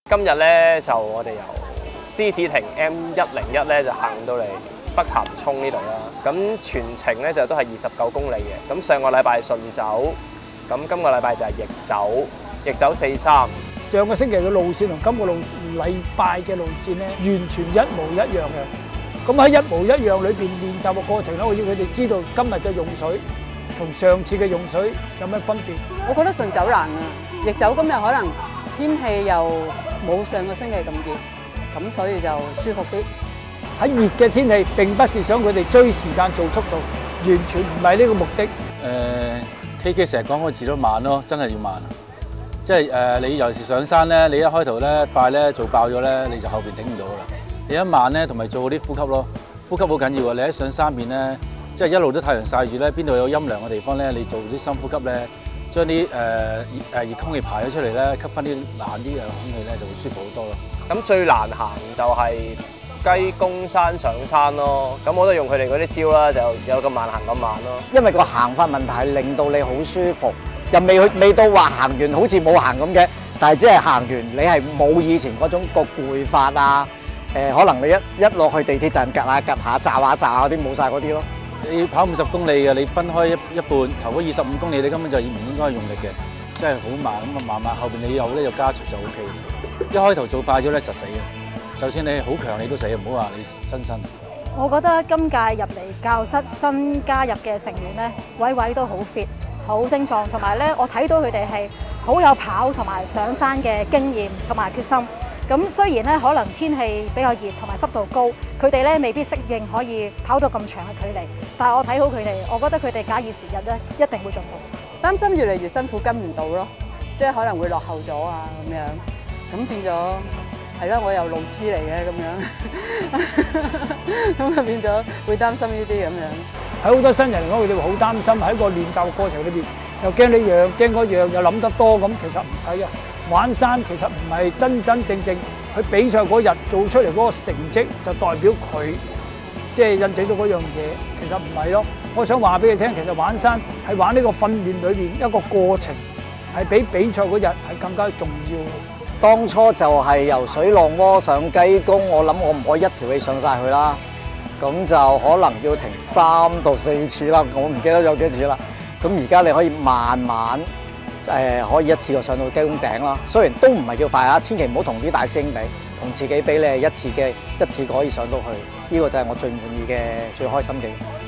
今日咧就我哋由獅子亭 M101咧就行到嚟北潭涌呢度啦。咁全程咧就都係29公里嘅。咁上個禮拜係順走，咁今個禮拜就係逆走，逆走43。 上個星期嘅路線同今個禮拜嘅路線咧，完全一模一樣嘅。咁喺一模一樣裏邊練習嘅過程咧，我要佢哋知道今日嘅用水同上次嘅用水有咩分別。 我覺得順走難啊，逆走今日可能天氣又冇上個星期咁熱，咁所以就舒服啲。 喺熱嘅天氣並不是想佢哋追時間做速度，完全唔係呢個目的。 KK 成日講個字都慢咯，真係要慢。即係你尤其是上山咧，你一開頭咧快咧做爆咗咧，你就後邊頂唔到噶啦。你一慢咧，同埋做啲呼吸咯，呼吸好緊要啊！你喺上山邊咧，即係一路都太陽曬住咧，邊度有陰涼嘅地方咧，你做啲深呼吸咧，將啲熱空氣排咗出嚟咧，吸翻啲冷啲嘅空氣咧，就會舒服好多咯。 咁最難行就係雞公山上山咯。咁我都用佢哋嗰啲招啦，就有咁慢行咁慢咯。 因為個行法問題係令到你好舒服，又未到話行完好似冇行咁嘅，但係只係行完你係冇以前嗰種個攰法啊。可能你一落去地鐵站趌下趌下炸下炸下啲冇晒嗰啲咯。 你要跑50公里嘅，你分開一半，頭嗰25公里你根本就唔應該用力嘅，即係好慢咁啊慢慢，後邊你有加速就 OK。一開頭做快咗咧就死嘅，就算你好強你都死，唔好話你新身。 我覺得今屆入嚟教室新加入嘅成員咧，位都好 fit， 好精壯，同埋咧我睇到佢哋係好有跑同埋上山嘅經驗同埋決心。咁雖然咧可能天氣比較熱同埋濕度高，佢哋咧未必適應可以跑到咁長嘅距離，但係我睇好佢哋，我覺得佢哋假以時日咧一定會進步。 擔心越嚟越辛苦跟唔到咯，即係可能會落後咗啊咁樣，咁變咗係咯，我又路痴嚟嘅咁樣，咁啊變咗會擔心呢啲咁樣。 喺好多新人嚟講，佢哋會好擔心喺個練習過程裏邊，又驚呢樣驚嗰樣，又諗得多咁，其實唔使嘅。玩山其實唔係真正去比賽嗰日做出嚟嗰個成績就代表佢即係印證到嗰樣嘢，其實唔係咯。我想話俾你聽，其實玩山係玩呢個訓練裏邊一個過程，係比比賽嗰日係更加重要。 當初就係由水浪窩上雞公，我諗我唔可以一條氣上晒去啦，咁就可能要停3到4次啦，我唔記得有幾次啦。咁而家你可以慢慢。可以一次過上到雞公頂啦，雖然都唔係叫快啦，千祈唔好同啲大師兄比，同自己比你係一次過可以上到去，呢個就係我最滿意嘅、最開心嘅。